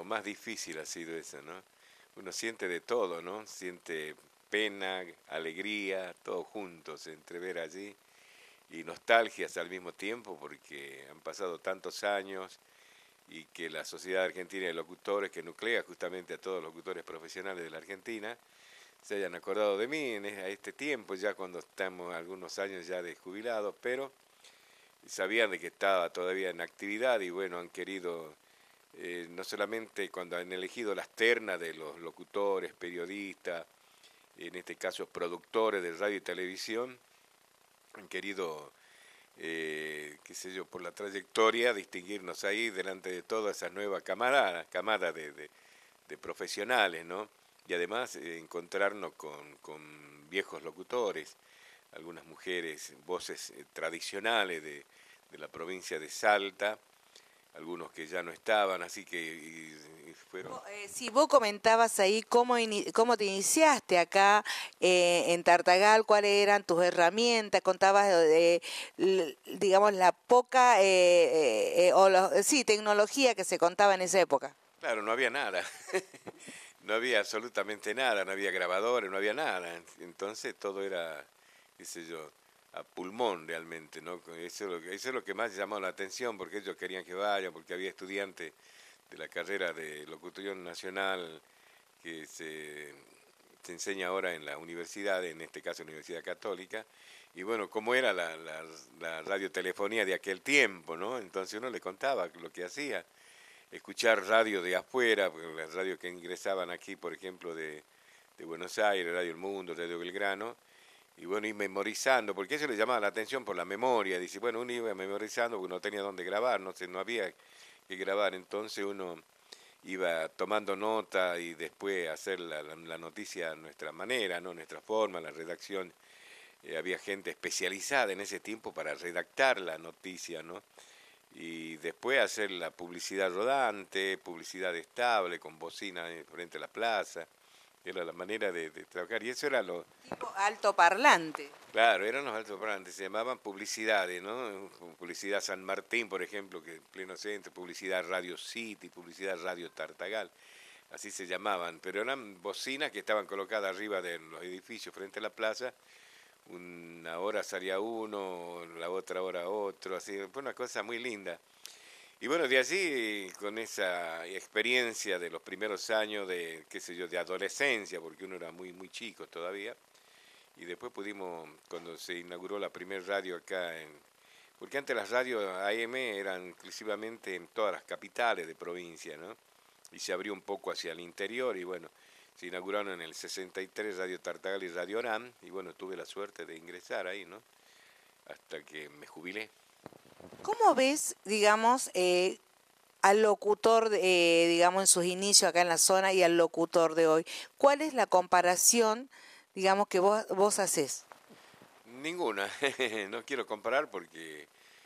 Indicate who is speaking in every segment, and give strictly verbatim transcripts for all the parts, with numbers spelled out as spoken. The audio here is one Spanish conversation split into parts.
Speaker 1: más difícil ha sido eso, ¿no? Uno siente de todo, ¿no? Siente pena, alegría, todo junto, se entrever allí, y nostalgias al mismo tiempo, porque han pasado tantos años y que la Sociedad Argentina de Locutores, que nuclea justamente a todos los locutores profesionales de la Argentina, se hayan acordado de mí en a este tiempo, ya cuando estamos algunos años ya de jubilados, pero sabían de que estaba todavía en actividad y bueno, han querido, eh, no solamente cuando han elegido las ternas de los locutores, periodistas, en este caso productores de radio y televisión, han querido, eh, qué sé yo, por la trayectoria, distinguirnos ahí delante de toda esa nueva camada, camada de, de, de profesionales, ¿no? Y además eh, encontrarnos con, con viejos locutores, algunas mujeres, voces eh, tradicionales de, de la provincia de Salta, algunos que ya no estaban, así que y, y fueron...
Speaker 2: Eh, si vos comentabas ahí cómo, cómo te iniciaste acá eh, en Tartagal, cuáles eran tus herramientas, contabas de, de digamos, la poca, eh, eh, o lo, sí, tecnología que se contaba en esa época.
Speaker 1: Claro, no había nada, no había absolutamente nada, no había grabadores, no había nada, entonces todo era, qué sé yo, a pulmón realmente, ¿no? Eso es lo que, eso es lo que más llamó la atención, porque ellos querían que vaya, porque había estudiantes de la carrera de locución nacional que se, se enseña ahora en la universidad, en este caso la Universidad Católica, y bueno, cómo era la, la, la radiotelefonía de aquel tiempo, ¿no? Entonces uno le contaba lo que hacía, escuchar radio de afuera, las radios que ingresaban aquí, por ejemplo, de, de Buenos Aires, Radio El Mundo, Radio Belgrano, y bueno, ir memorizando, porque eso le llamaba la atención por la memoria, dice, bueno, uno iba memorizando porque no tenía dónde grabar, no, sé, no había que grabar, entonces uno iba tomando nota y después hacer la, la, la noticia a nuestra manera, ¿no? Nuestra forma, la redacción, eh, había gente especializada en ese tiempo para redactar la noticia, ¿no? Y después hacer la publicidad rodante, publicidad estable, con bocina frente a la plaza, era la manera de, de trabajar, y eso era lo...
Speaker 2: Tipo altoparlante.
Speaker 1: Claro, eran los altoparlantes, se llamaban publicidades, ¿no? Publicidad San Martín, por ejemplo, que en pleno centro, publicidad Radio City, publicidad Radio Tartagal, así se llamaban, pero eran bocinas que estaban colocadas arriba de los edificios frente a la plaza, una hora salía uno, la otra hora otro, así, fue una cosa muy linda. Y bueno, de allí, con esa experiencia de los primeros años de, qué sé yo, de adolescencia, porque uno era muy, muy chico todavía, y después pudimos, cuando se inauguró la primera radio acá en... Porque antes las radios A M eran exclusivamente en todas las capitales de provincia, ¿no? Y se abrió un poco hacia el interior y bueno, se inauguraron en el sesenta y tres Radio Tartagal y Radio Orán, y bueno, tuve la suerte de ingresar ahí, ¿no? Hasta que me jubilé.
Speaker 2: ¿Cómo ves, digamos, eh, al locutor, eh, digamos, en sus inicios acá en la zona y al locutor de hoy? ¿Cuál es la comparación, digamos, que vos, vos haces?
Speaker 1: Ninguna, no quiero comparar porque,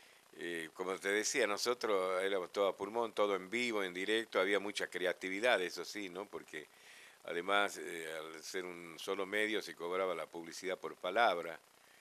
Speaker 1: eh, como te decía, nosotros éramos todo a pulmón, todo en vivo, en directo, había mucha creatividad, eso sí, ¿no? Porque además, eh, al ser un solo medio, se cobraba la publicidad por palabra.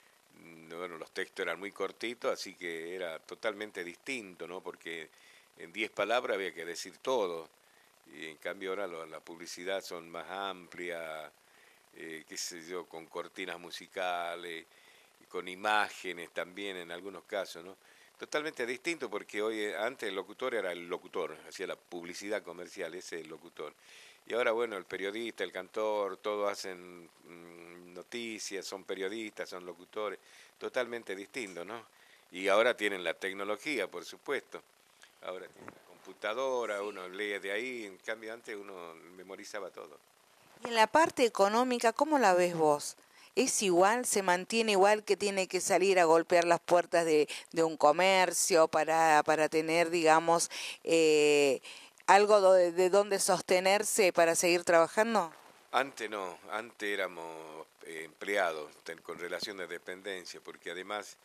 Speaker 1: Bueno, los textos eran muy cortitos, así que era totalmente distinto, ¿no? Porque en diez palabras había que decir todo, y en cambio ahora lo, la publicidad son más amplias, eh, qué sé yo, con cortinas musicales, con imágenes también en algunos casos, ¿no? Totalmente distinto porque hoy, antes el locutor era el locutor, hacía la publicidad comercial, ese es el locutor. Y ahora, bueno, el periodista, el cantor, todos hacen mmm, noticias, son periodistas, son locutores, totalmente distinto, ¿no? Y ahora tienen la tecnología, por supuesto. Ahora tienen la computadora, uno lee de ahí, en cambio antes uno memorizaba todo.
Speaker 2: Y en la parte económica, ¿cómo la ves vos? ¿Es igual, se mantiene igual que tiene que salir a golpear las puertas de, de un comercio para, para tener, digamos, eh, algo de, de donde sostenerse para seguir trabajando?
Speaker 1: Antes no, antes éramos eh, empleados ten, con relación de dependencia, porque además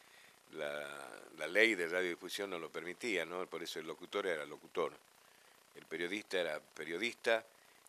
Speaker 1: la, la ley de radiodifusión no lo permitía, ¿no? Por eso el locutor era locutor, el periodista era periodista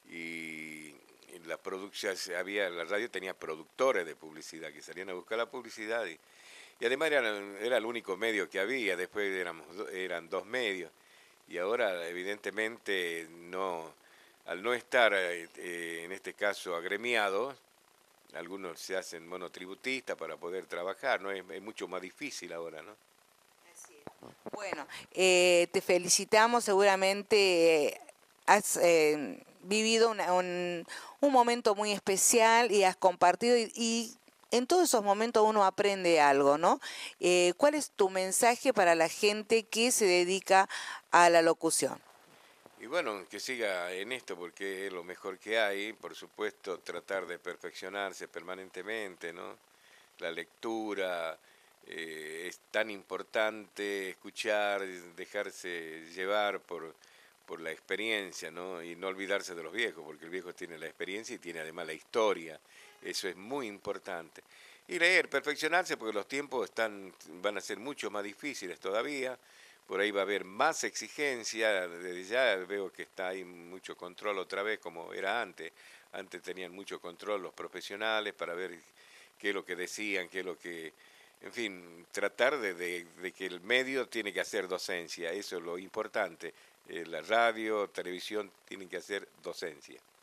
Speaker 1: y en la producción había, la radio tenía productores de publicidad que salían a buscar la publicidad y, y además era, era el único medio que había, después éramos, eran dos medios y ahora evidentemente no, al no estar eh, eh, en este caso agremiados, algunos se hacen monotributistas para poder trabajar, ¿no? Es, es mucho más difícil ahora, ¿no?
Speaker 2: Bueno, eh, te felicitamos, seguramente eh, has eh, vivido una- un, un momento muy especial y has compartido y, y en todos esos momentos uno aprende algo, ¿no? Eh, ¿cuál es tu mensaje para la gente que se dedica a la locución?
Speaker 1: Y bueno, que siga en esto porque es lo mejor que hay, por supuesto, tratar de perfeccionarse permanentemente, ¿no? La lectura, eh, es tan importante escuchar, dejarse llevar por, por la experiencia, ¿no? Y no olvidarse de los viejos, porque el viejo tiene la experiencia y tiene además la historia, eso es muy importante. Y leer, perfeccionarse, porque los tiempos están, van a ser mucho más difíciles todavía, por ahí va a haber más exigencia, desde ya veo que está ahí mucho control otra vez como era antes, antes tenían mucho control los profesionales para ver qué es lo que decían, qué es lo que, en fin, tratar de, de, de que el medio tiene que hacer docencia, eso es lo importante, eh, la radio, televisión tienen que hacer docencia.